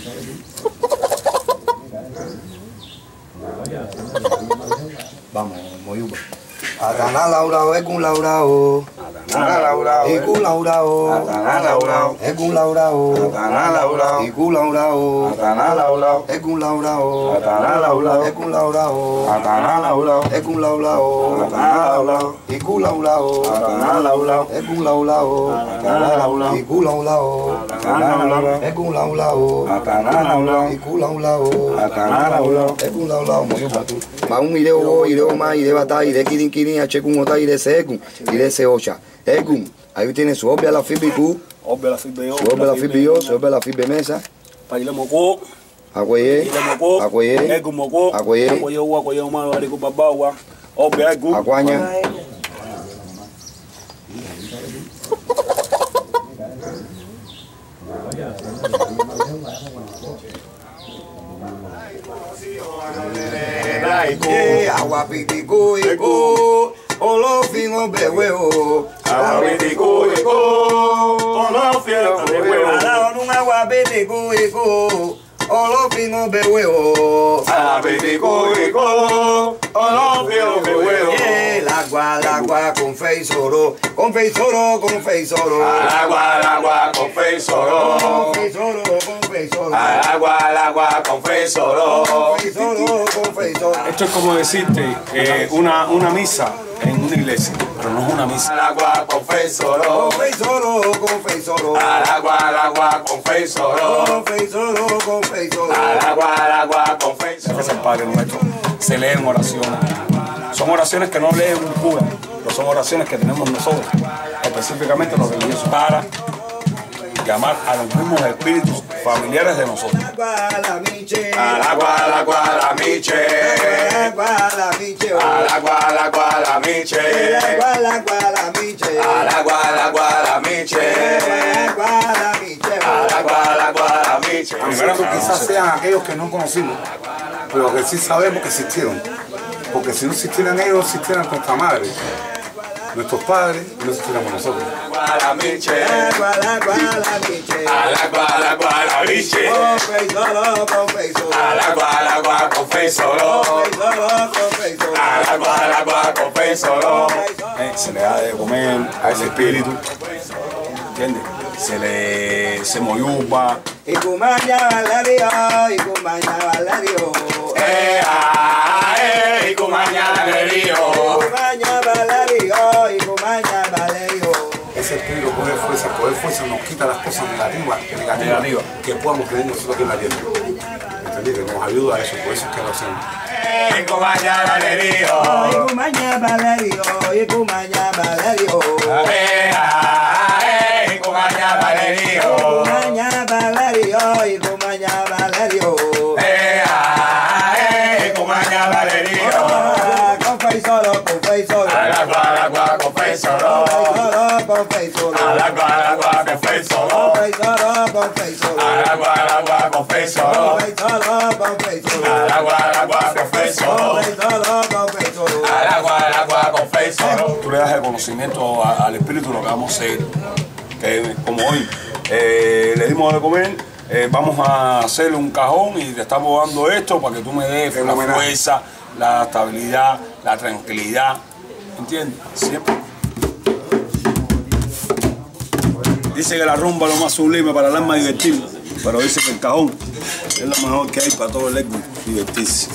Vamos, Moyuba. Atana laurao, egun laurao. Atana laurao, Iku laurao. Atana laurao, Egun laurao. Atana laurao, Iku laurao. Atana laurao, Egun laurao. Atana laurao, Egun laurao. Atana laurao, Egun laurao. Atana laurao, Iku laurao. Atana laurao, Egun laurao. Atana laurao, Iku laurao. Atana laurao, Egun laurao. Atana laurao, Iku laurao. Atana laurao. Egun laurao, Moyuba. Maun ireo ireo ma ire bata ire kirin kirin achekun ota ire segun ire se ocha. Egun, ahí tiene su obvia la fibiku. Obbe la fibbe yo. Su obvia la fibi yo, su obvia la fibi mesa. Paile moko. Akweye. Ile moko. Akweye. Egu moko. Akweye. Akweye wa akweye ma wali ku babawa. Obbe egu. Akwanya. Agua pitico ego, olofin obewe o. Agua pitico ego, olofin obewe o. Ala onun agua pitico ego, olofin obewe o. Agua pitico ego, olofin obewe o. L'agua confeisoro, confeisoro, confeisoro. Al agua, confesoro. Confeisoro, confeisoro. Al agua, confesoro. Confeisoro, confeisoro. Esto es como decirte una misa en una iglesia, pero no es una misa. Al agua, confesoro. Confeisoro, confeisoro. Al agua, confesoro. Confeisoro, confeisoro. Al agua, confesoro. Es el Padre Nuestro. Se leen oraciones. Son oraciones que no lee un cura, pero son oraciones que tenemos nosotros, específicamente los religiosos, para llamar a los mismos espíritus familiares de nosotros. La miche. Al agua, la miche. La miche. Al agua, la miche. La miche. Al agua, la miche. La miche. Al agua, la miche. Primero quizás sean aquellos que no conocimos, pero que sí sabemos que existieron. Porque si no existieran ellos, existieran nuestra madre, nuestros padres, y no existiéramos nosotros. La miche. La miche. Al agua, la miche. Confeisoro, confeisoro. Al agua, confesoro. Confeisoro, Al agua, confesoro. Se le da de comer a ese espíritu, ¿entiendes? Se moyuba. Y Cumaña Valerio, y Cumaña Valerio. Y con mañana le río. Cumaña Valerio, y Cumaña Valerio. Ese espíritu poder fuerza nos quita las cosas negativas que podamos tener nosotros aquí en la tierra. ¿Entendí? Que nos ayuda a eso, por eso es que lo hacemos. Y con mañana le río. Y Cumaña Valerio, y Cumaña Valerio. Y con mañana le río. Cumaña Valerio, y Cumaña Valerio. Y con mañana le río. Confeisoro, confeisoro. Al agua, confesoro. Confeisoro. Al agua, confesoro. Confeisoro, confeisoro. Al agua, confesoro. Confeisoro, confeisoro. Al agua, confesoro. Confeisoro, confeisoro. Al agua, confesoro. Tú le das el conocimiento al espíritu, lo que vamos a hacer, que como hoy le dimos de comer, vamos a hacerle un cajón y te estamos dando esto para que tú me des la fuerza, la estabilidad, la tranquilidad, ¿entiendes? Siempre. Dice que la rumba es lo más sublime para el alma divertirla, pero dice que el cajón es lo mejor que hay para todo el ego divertirse.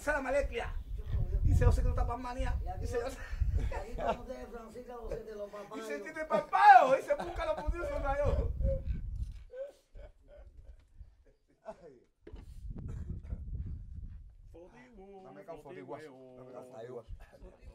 esa es la malequia. Dice José que no está para manía. Dice José. Dice tiene papado. Dice busca los putos son yo. Fodigo, Dame acá un fodigo, fodigo. Dame acá un fodigo.